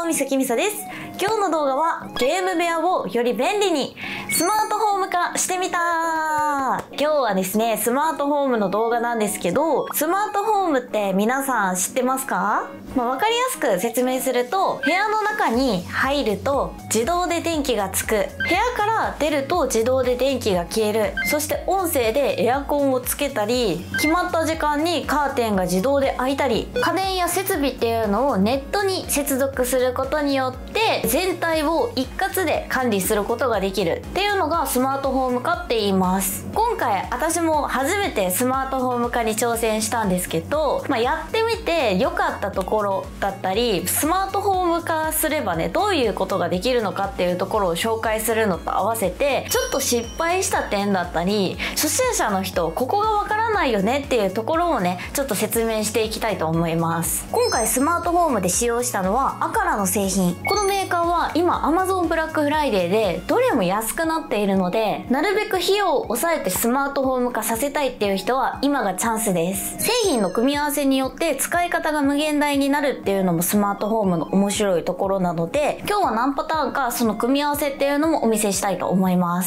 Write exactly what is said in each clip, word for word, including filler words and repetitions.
みさきみさです。今日の動画はゲーム部屋をより便利にスマートホーム化してみた。今日はですね、スマートホームの動画なんですけど、スマートホームって皆さん知ってますか？まあ、わかりやすく説明すると、部屋の中に入ると自動で電気がつく、部屋から出ると自動で電気が消える、そして音声でエアコンをつけたり、決まった時間にカーテンが自動で開いたり、家電や設備っていうのをネットに接続することによって全体を一括で管理することができるっていうのがスマートホーム化って言います。今回私も初めてスマートホーム化に挑戦したんですけど、まあ、やってみて良かったところだったり、スマートホーム化すればね、どういうことができるのかっていうところを紹介するのと合わせて、ちょっと失敗した点だったり、初心者の人ここがわからないよねっていうところをね、ちょっと説明していきたいと思います。今回スマートホームで使用したのはアカラの製品。このメーカーは今 Amazon ブラックフライデーでどれも安くなっているので、なるべく費用を抑えてスマートホーム化させたいっていう人は今がチャンスです。製品の組み合わせによって使い方が無限大になるっていうのもスマートホームの面白いところなので、今日は何パターンかその組み合わせっていうのもお見せしたいと思います。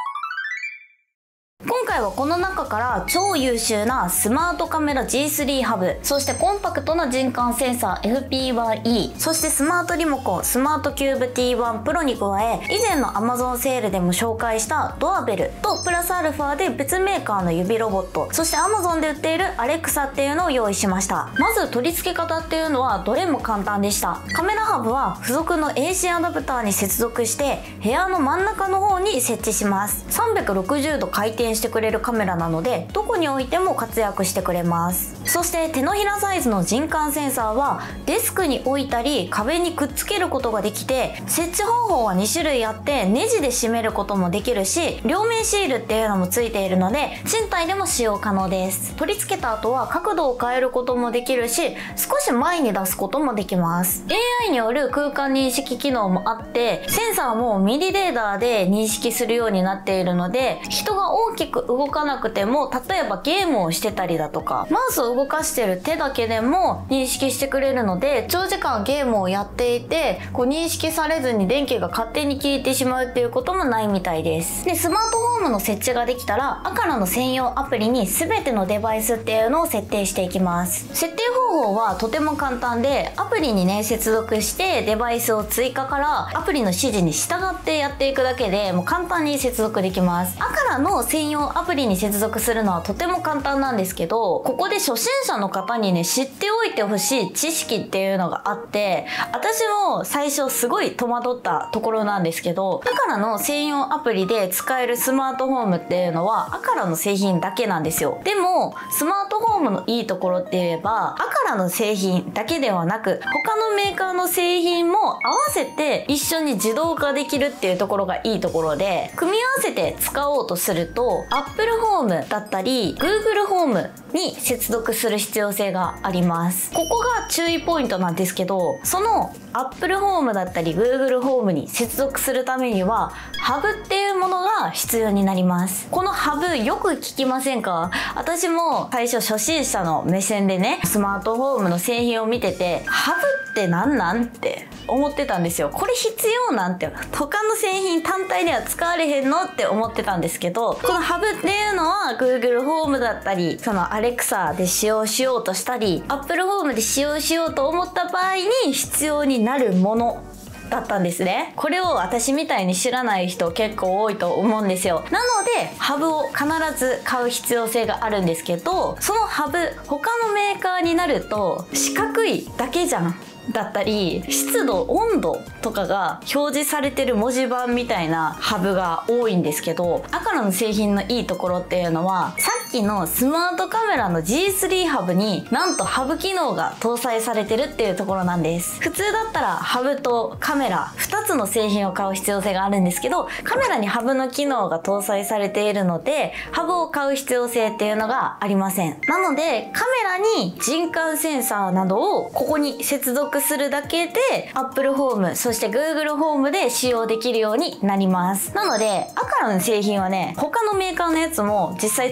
今回はこの中から超優秀なスマートカメラ ジースリー ハブ、そしてコンパクトな人感センサー エフピーワンイー、そしてスマートリモコンスマートキューブ ティーワン プロに加え、以前の Amazon セールでも紹介したドアベルとプラスアルファで別メーカーの指ロボット、そして Amazon で売っている Alexa っていうのを用意しました。まず取り付け方っていうのはどれも簡単でした。カメラハブは付属の エーシー アダプターに接続して部屋の真ん中の方に設置します。さんびゃくろくじゅうど回転してくれるカメラなので、どこに置いても活躍してくれます。そして手のひらサイズの人感センサーはデスクに置いたり壁にくっつけることができて、設置方法はにしゅるいあってネジで締めることもできるし、両面シールっていうのもついているので賃貸でも使用可能です。取り付けた後は角度を変えることもできるし、少し前に出すこともできます。 エーアイ による空間認識機能もあって、センサーもミリレーダーで認識するようになっているので、人が大きく動かなくても、例えばゲームをしてたりだとか、マウスを動かしてる手だけでも認識してくれるので、長時間ゲームをやっていてこう認識されずに電気が勝手に消えてしまうっていうこともないみたいです。でスマートフォームの設置ができたら、アカラの専用アプリに全てのデバイスっていうのを設定していきます。設定方法はとても簡単で、アプリにね接続してデバイスを追加からアプリの指示に従ってやっていくだけで、もう簡単に接続できます。アカラの専用アプリに接続するのはとても簡単なんですけど、ここで初心者の方にね知っておいてほしい知識っていうのがあって、私も最初すごい戸惑ったところなんですけど、アカラの専用アプリで使えるスマートフォームっていうのはアカラの製品だけなんですよ。でもスマートフォームのいいところって言えば、アカラの製品だけではなく他のメーカーの製品も合わせて一緒に自動化できるっていうところがいいところで、組み合わせて使おうとすると Apple ホームだったり Google ホームに接続する必要性があります。ここが注意ポイントなんですけど、その Apple ホームだったり Google ホームに接続するためにはハブっていうものが必要になります。このハブよく聞きませんか？私も最初初心者の目線でね、スマートフォームの製品を見てて、ハブってなんなんって思ってたんですよ。これ必要なんて、他の製品単体では使われへんのって思ってたんですけど、このハブっていうのは Google ホームだったり、その Alexa で使用しようとしたり、Apple ホームで使用しようと思った場合に必要になるものだったんですね。これを私みたいに知らない人結構多いと思うんですよ。なのでハブを必ず買う必要性があるんですけど、そのハブ他のメーカーになると四角いだけじゃんだったり、湿度温度とかが表示されてる文字盤みたいなハブが多いんですけど、アカラの製品のいいところっていうのは、さっきのスマートカメラの ジースリー ハブになんとハブ機能が搭載されてるっていうところなんです。普通だったらハブとカメラふたつの製品を買う必要性があるんですけど、カメラにハブの機能が搭載されているのでハブを買う必要性っていうのがありません。なのでカメラに人感センサーなどをここに接続するだけで Apple ホームそして Google ホームで使用できるようになります。なのでアカラの製品はね、他のメーカーのやつも実際使ってる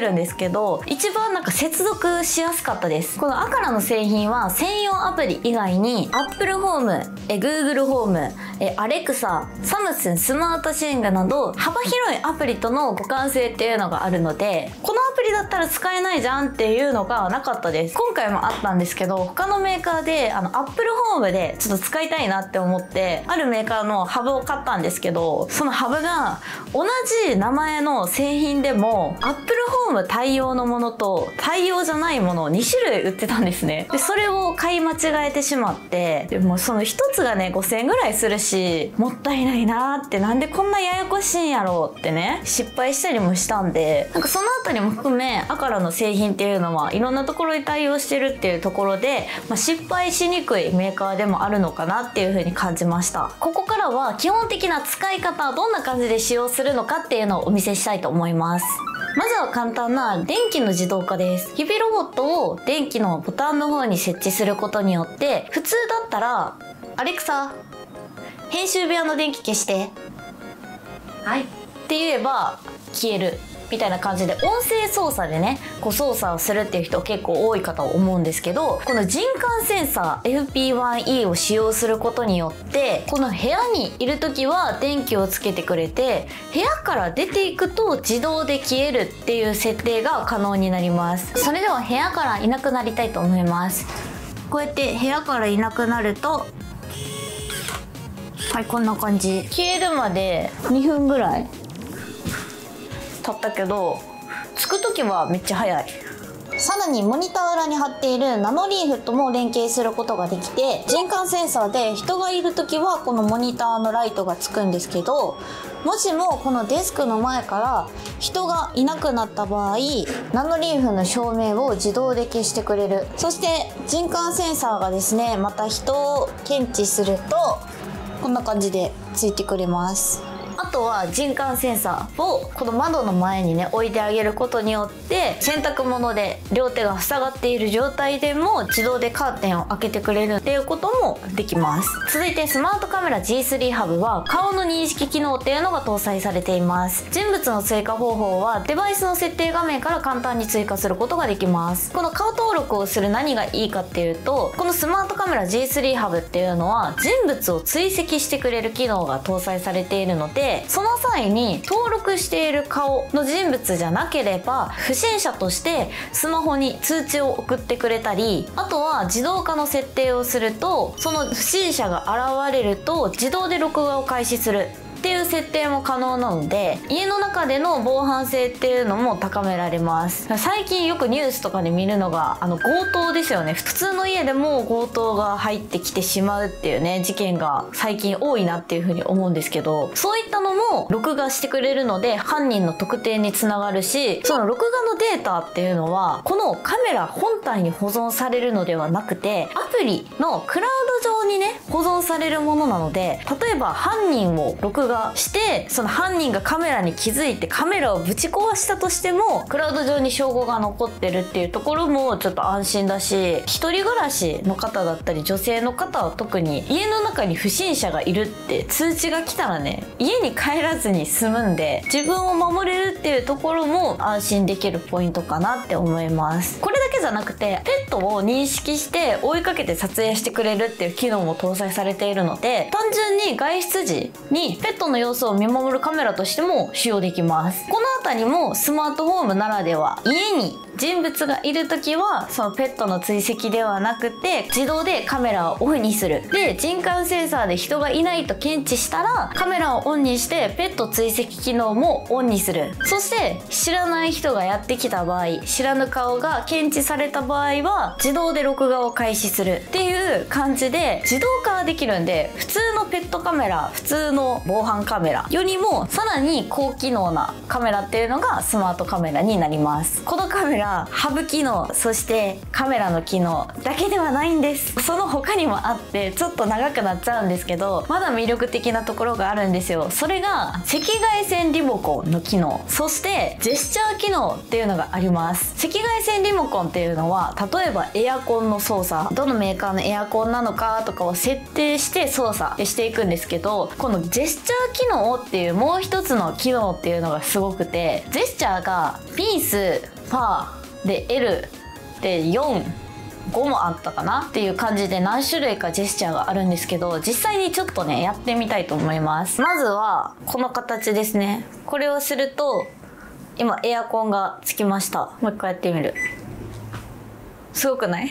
るんですけど、一番なんか接続しやすかったです。このアカラの製品は専用アプリ以外に Apple ホーム、え Google ホーム、え Alexa、サムスンスマートシングなど幅広いアプリとの互換性っていうのがあるので、このアプリだったら使えないじゃんっていうのがなかったです。今回もあったんですけど、他のメーカーであの Apple ホームでちょっと使いたいなって思ってあるメーカーのハブを買ったんですけど、そのハブが同じ名前の製品でも Apple ホーム対応のものと対応じゃないものをに種類売ってたんですね。でそれを買い間違えてしまって、でもそのひとつがねごせんえんぐらいするし、もったいないなーって、なんでこんなややこしいんやろうってね失敗したりもしたんで、なんかそのあたりも含めアカラの製品っていうのはいろんなところに対応してるっていうところで、まあ、失敗しにくいメーカーでもあるのかなっていう風に感じました。ここからは基本的な使い方、どんな感じで使用するのかっていうのをお見せしたいと思います。まずは簡単な電気の自動化です。指ロボットを電気のボタンの方に設置することによって、普通だったらアレクサ編集部屋の電気消してはいって言えば消えるみたいな感じで、音声操作でねこう操作をするっていう人結構多いかと思うんですけど、この人感センサー エフピーワンイー を使用することによって、この部屋にいる時は電気をつけてくれて、部屋から出ていくと自動で消えるっていう設定が可能になります。それでは部屋からいなくなりたいと思います。こうやって部屋からいなくなると、はい、こんな感じ。消えるまでにふんぐらい経ったけど、つく時はめっちゃ早い。さらにモニター裏に貼っているナノリーフとも連携することができて、人感センサーで人がいる時はこのモニターのライトがつくんですけど、もしもこのデスクの前から人がいなくなった場合、ナノリーフの照明を自動で消してくれる。そして人感センサーがですね、また人を検知するとこんな感じでついてくれます。あとは人感センサーをこの窓の前にね置いてあげることによって、洗濯物で両手が塞がっている状態でも自動でカーテンを開けてくれるっていうこともできます。続いてスマートカメラ ジースリー ハブは顔の認識機能っていうのが搭載されています。人物の追加方法はデバイスの設定画面から簡単に追加することができます。この顔登録をする何がいいかっていうと、このスマートカメラ ジースリー ハブっていうのは人物を追跡してくれる機能が搭載されているので、その際に登録している顔の人物じゃなければ不審者としてスマホに通知を送ってくれたり、あとは自動化の設定をすると、その不審者が現れると自動で録画を開始するっていう設定も可能なので、家の中での防犯性っていうのも高められます。最近よくニュースとかで見るのがあの強盗ですよね。普通の家でも強盗が入ってきてしまうっていうね事件が最近多いなっていうふうに思うんですけど、そういったのも録画してくれるので犯人の特定につながるし、その録画のデータっていうのはこのカメラ本体に保存されるのではなくて、アプリのクラウド上にね保存されるものなので、例えば犯人を録画してその犯人がカメラに気づいてカメラをぶち壊したとしてもクラウド上に証拠が残ってるっていうところもちょっと安心だし、一人暮らしの方だったり女性の方は特に家の中に不審者がいるって通知が来たらね、家に帰らずに済むんで自分を守れるっていうところも安心できるポイントかなって思います。これだけじゃなくてペットを認識して追いかけて撮影してくれるっていう機能も搭載されているので、単純に外出時にペットの様子を見守るカメラとしても使用できます。このあたりもスマートホームならでは、家に人物がいる時はそのペットの追跡ではなくて自動でカメラをオフにする。で人感センサーで人がいないと検知したらカメラをオンにしてペット追跡機能もオンにする。そして知らない人がやってきた場合、知らぬ顔が検知された場合は自動で録画を開始するっていう感じで自動化ができるんで、普通のペットカメラ、普通の防犯カメラよりもさらに高機能なカメラっていうのがスマートカメラになります。このカメラハブ機能、そしてカメラの機能だけではないんです。その他にもあってちょっと長くなっちゃうんですけど、まだ魅力的なところがあるんですよ。それが赤外線リモコンの機能、そしてジェスチャー機能っていうのがあります。赤外線リモコンっていうのは例えばエアコンの操作、どのメーカーのエアコンなのかとかを設定して操作していくんですけど、このジェスチャー機能っていうもう一つの機能っていうのがすごくて、ジェスチャーがピースパーで エル でよん、ごもあったかなっていう感じで何種類かジェスチャーがあるんですけど、実際にちょっとねやってみたいと思います。まずはこの形ですね。これをすると今エアコンがつきました。もう一回やってみる。すごくない？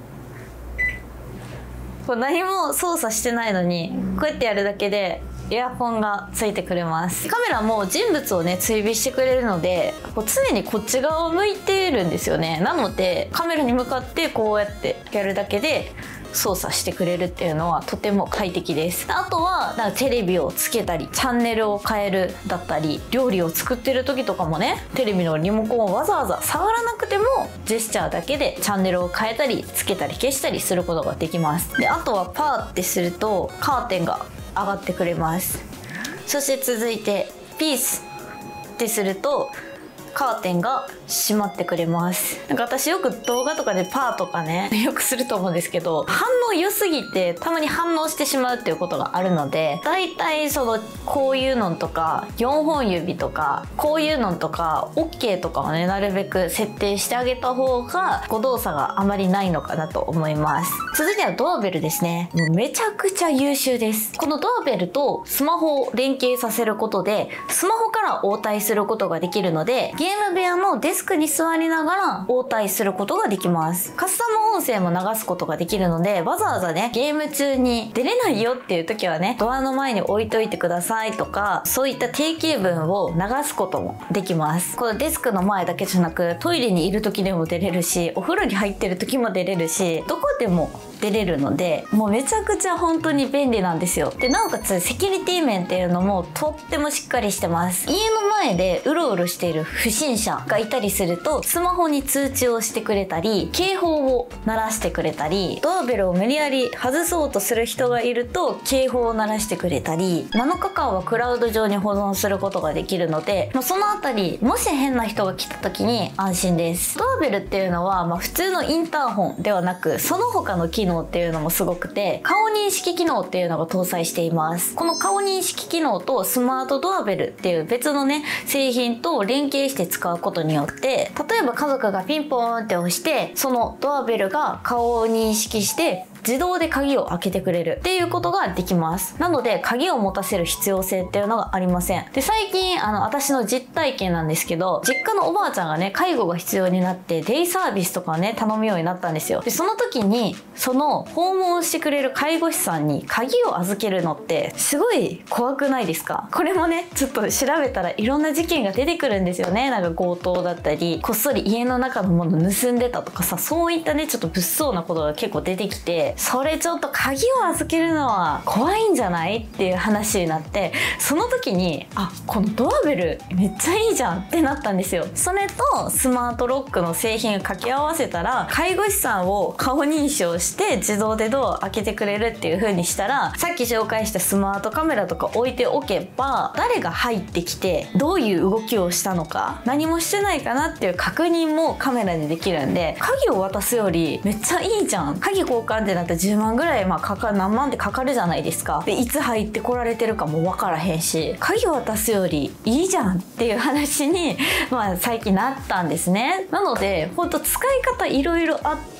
これ何も操作してないのにこうやってやるだけでエアコンがついてくれます。カメラも人物をね追尾してくれるので、こう常にこっち側を向いてるんですよね。なのでカメラに向かってこうやってやるだけで操作してくれるっていうのはとても快適です。あとはなんかテレビをつけたりチャンネルを変えるだったり、料理を作ってる時とかもね、テレビのリモコンをわざわざ触らなくてもジェスチャーだけでチャンネルを変えたりつけたり消したりすることができます。であとはパーってするとカーテンが上がってくれます。そして続いてピースってするとカーテンが閉まってくれます。なんか私よく動画とかでパーとかねよくすると思うんですけど、反応良すぎてたまに反応してしまうっていうことがあるので、だいたいそのこういうのとかよんほん指とかこういうのとか オーケー とかをねなるべく設定してあげた方が誤動作があまりないのかなと思います。続いてはドアベルですね。もうめちゃくちゃ優秀です。このドアベルとスマホを連携させることでスマホから応対することができるので、ゲーム部屋のデスクに座りながら応対することができます。カスタム音声も流すことができるので、わざわざねゲーム中に出れないよっていう時はねドアの前に置いといてくださいとか、そういった定型文を流すこともできます。このデスクの前だけじゃなくトイレにいる時でも出れるし、お風呂に入ってる時も出れるし、どこでも出れるので、もうめちゃくちゃ本当に便利なんですよ。でなおかつセキュリティ面っていうのもとってもしっかりしてます。家の前でうろうろしている不審者がいたりするとスマホに通知をしてくれたり、警報を鳴らしてくれたり、ドアベルを無理やり外そうとする人がいると警報を鳴らしてくれたり、なのかかんはクラウド上に保存することができるので、まあ、そのあたりもし変な人が来た時に安心です。ドアベルっていうのは、まあ、普通のインターホンではなくその他の機能っていうのもすごくて、顔認識機能っていうのが搭載しています。この顔認識機能とスマートドアベルっていう別のね製品と連携して使うことによって、例えば家族がピンポーンって押してそのドアベルが顔を認識して自動で鍵を開けてくれるっていうことができます。なので鍵を持たせる必要性っていうのがありません。で最近あの私の実体験なんですけど、実家のおばあちゃんがね介護が必要になってデイサービスとかね頼むようになったんですよ。でその時にその訪問してくれる介護士さんに鍵を預けるのってすごい怖くないですか？これもねちょっと調べたらいろんな事件が出てくるんですよね。なんか強盗だったりこっそり家の中のもの盗んでたとかさ、そういったねちょっと物騒なことが結構出てきて、それちょっと鍵を預けるのは怖いんじゃないっていう話になって、その時にあこのドアベルめっちゃいいじゃんってなったんですよ。それとスマートロックの製品を掛け合わせたら、介護士さんを顔認証して自動でドアを開けてくれるっていう風にしたら、さっき紹介したスマートカメラとか置いておけば誰が入ってきてどういう動きをしたのか、何もしてないかなっていう確認もカメラでできるんで、鍵を渡すよりめっちゃいいじゃん。鍵交換ってなったらじゅうまんぐらいまあかかる、何万ってかかるじゃないですか。でいつ入ってこられてるかも分からへんし、鍵を渡すよりいいじゃんっていう話にまあ最近なったんですね。なのでほんと使い方いろいろあって、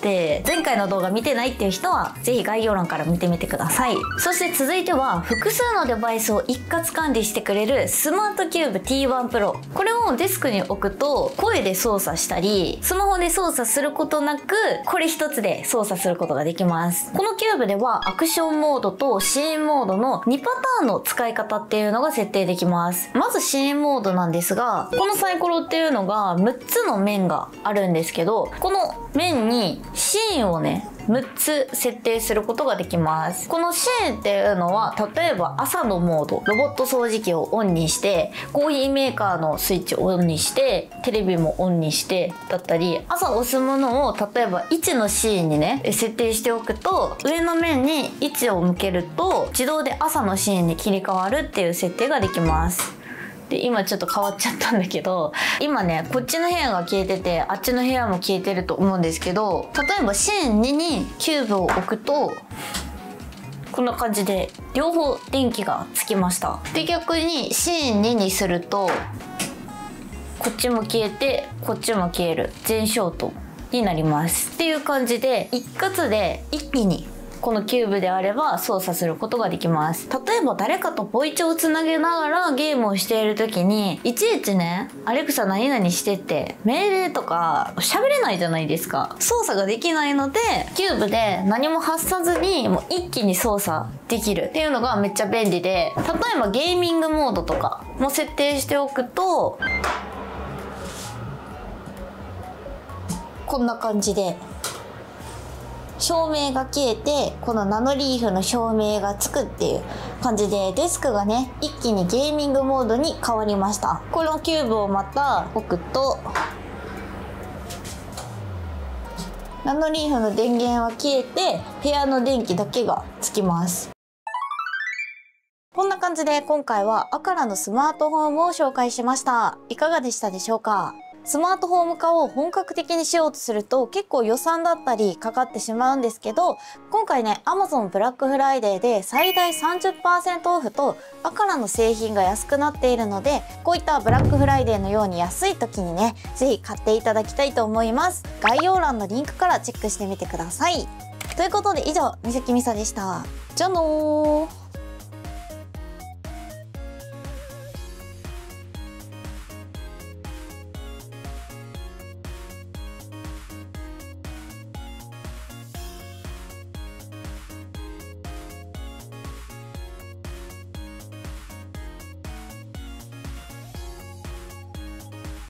前回の動画見てないっていう人はぜひ概要欄から見てみてください。そして続いては複数のデバイスを一括管理してくれるスマートキューブ ティーワン プロ。これをデスクに置くと声で操作したりスマホで操作することなく、これ一つで操作することができます。このキューブではアクションモードと支援モードのにパターンの使い方っていうのが設定できます。まず支援モードなんですが、このサイコロっていうのがむっつの面があるんですけど、この面にシーンをねむっつ設定することができます。このシーンっていうのは、例えば朝のモード、ロボット掃除機をオンにして、コーヒーメーカーのスイッチをオンにして、テレビもオンにしてだったり、朝押すものを例えば位置のシーンにね設定しておくと、上の面に位置を向けると自動で朝のシーンに切り替わるっていう設定ができます。で今ちょっと変わっちゃったんだけど、今ねこっちの部屋が消えててあっちの部屋も消えてると思うんですけど、例えばシーンににキューブを置くとこんな感じで両方電気がつきました。で逆にシーンににするとこっちも消えてこっちも消える全消灯になりますっていう感じで、一括で一気にこのキューブであれば操作することができます。例えば誰かとボイチャをつなげながらゲームをしている時にいちいちね「アレクサ何々して」って命令とか喋れないじゃないですか。操作ができないのでキューブで何も発さずにもう一気に操作できるっていうのがめっちゃ便利で、例えばゲーミングモードとかも設定しておくとこんな感じで照明が消えてこのナノリーフの照明がつくっていう感じで、デスクがね一気にゲーミングモードに変わりました。このキューブをまた置くとナノリーフの電源は消えて部屋の電気だけがつきます。こんな感じで今回はアカラのスマートホームを紹介しました。いかがでしたでしょうか？スマートフォーム化を本格的にしようとすると結構予算だったりかかってしまうんですけど、今回ね Amazon ブラックフライデーで最大 さんじゅっパーセント オフとアカラの製品が安くなっているので、こういったブラックフライデーのように安い時にね是非買っていただきたいと思います。概要欄のリンクからチェックしてみてください。ということで以上、みさきみさでした。じゃあのー。